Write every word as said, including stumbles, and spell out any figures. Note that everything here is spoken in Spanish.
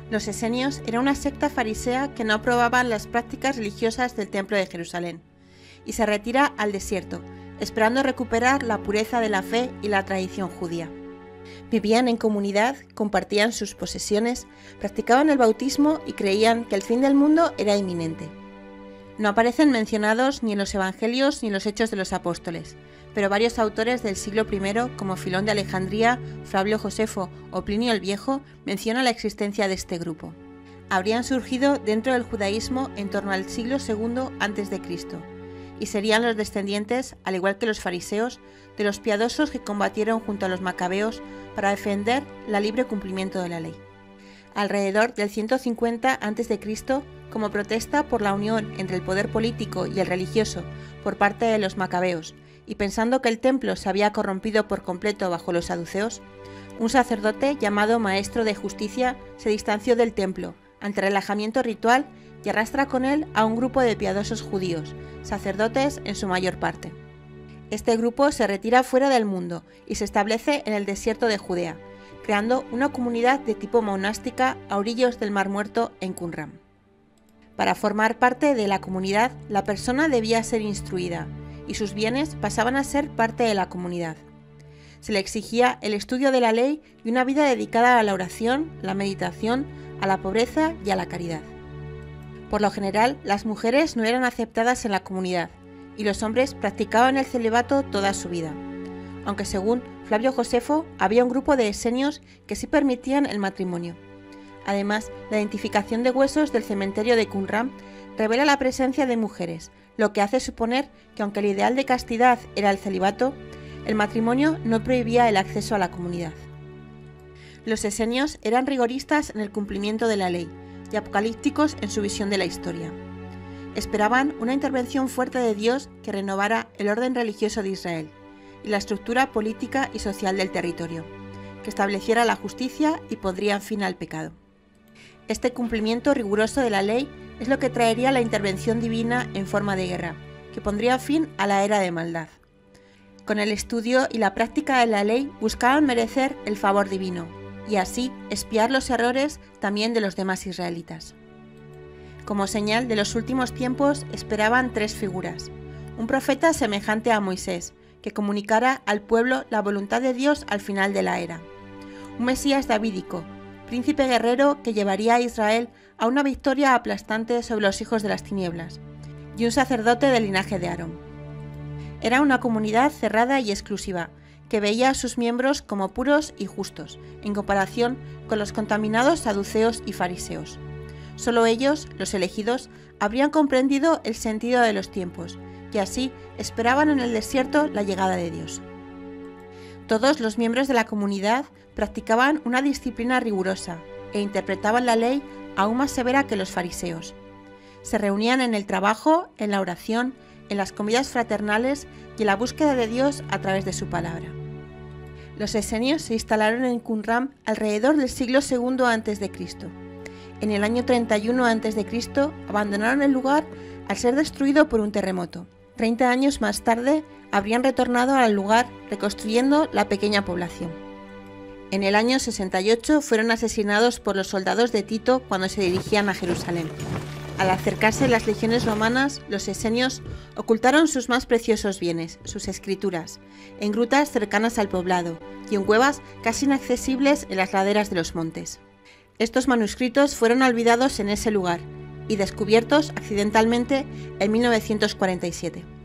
Los esenios era una secta farisea que no aprobaban las prácticas religiosas del Templo de Jerusalén, y se retira al desierto, esperando recuperar la pureza de la fe y la tradición judía. Vivían en comunidad, compartían sus posesiones, practicaban el bautismo y creían que el fin del mundo era inminente. No aparecen mencionados ni en los Evangelios ni en los Hechos de los Apóstoles, pero varios autores del siglo primero, como Filón de Alejandría, Flavio Josefo o Plinio el Viejo, mencionan la existencia de este grupo. Habrían surgido dentro del judaísmo en torno al siglo segundo antes de Cristo, y serían los descendientes, al igual que los fariseos, de los piadosos que combatieron junto a los macabeos para defender el libre cumplimiento de la ley. Alrededor del ciento cincuenta antes de Cristo, como protesta por la unión entre el poder político y el religioso por parte de los macabeos, y pensando que el templo se había corrompido por completo bajo los saduceos, un sacerdote llamado Maestro de Justicia se distanció del templo ante el relajamiento ritual y arrastra con él a un grupo de piadosos judíos, sacerdotes en su mayor parte. Este grupo se retira fuera del mundo y se establece en el desierto de Judea, creando una comunidad de tipo monástica a orillos del Mar Muerto en Qumran. Para formar parte de la comunidad, la persona debía ser instruida, y sus bienes pasaban a ser parte de la comunidad. Se le exigía el estudio de la ley y una vida dedicada a la oración, la meditación, a la pobreza y a la caridad. Por lo general, las mujeres no eran aceptadas en la comunidad, y los hombres practicaban el celibato toda su vida, aunque según Flavio Josefo había un grupo de esenios que sí permitían el matrimonio. Además, la identificación de huesos del cementerio de Qumran revela la presencia de mujeres, lo que hace suponer que aunque el ideal de castidad era el celibato, el matrimonio no prohibía el acceso a la comunidad. Los esenios eran rigoristas en el cumplimiento de la ley y apocalípticos en su visión de la historia. Esperaban una intervención fuerte de Dios que renovara el orden religioso de Israel y la estructura política y social del territorio, que estableciera la justicia y pondría fin al pecado. Este cumplimiento riguroso de la ley es lo que traería la intervención divina en forma de guerra, que pondría fin a la era de maldad. Con el estudio y la práctica de la ley buscaban merecer el favor divino, y así expiar los errores también de los demás israelitas. Como señal de los últimos tiempos esperaban tres figuras: un profeta semejante a Moisés, que comunicara al pueblo la voluntad de Dios al final de la era; un Mesías davídico, príncipe guerrero que llevaría a Israel a una victoria aplastante sobre los hijos de las tinieblas; y un sacerdote del linaje de Aarón. Era una comunidad cerrada y exclusiva, que veía a sus miembros como puros y justos, en comparación con los contaminados saduceos y fariseos. Solo ellos, los elegidos, habrían comprendido el sentido de los tiempos, y así esperaban en el desierto la llegada de Dios. Todos los miembros de la comunidad practicaban una disciplina rigurosa e interpretaban la ley aún más severa que los fariseos. Se reunían en el trabajo, en la oración, en las comidas fraternales y en la búsqueda de Dios a través de su palabra. Los esenios se instalaron en Qumran alrededor del siglo segundo antes de Cristo. En el año treinta y uno antes de Cristo abandonaron el lugar al ser destruido por un terremoto. Treinta años más tarde habrían retornado al lugar reconstruyendo la pequeña población. En el año sesenta y ocho fueron asesinados por los soldados de Tito cuando se dirigían a Jerusalén. Al acercarse las legiones romanas, los esenios ocultaron sus más preciosos bienes, sus escrituras, en grutas cercanas al poblado y en cuevas casi inaccesibles en las laderas de los montes. Estos manuscritos fueron olvidados en ese lugar y descubiertos accidentalmente en mil novecientos cuarenta y siete.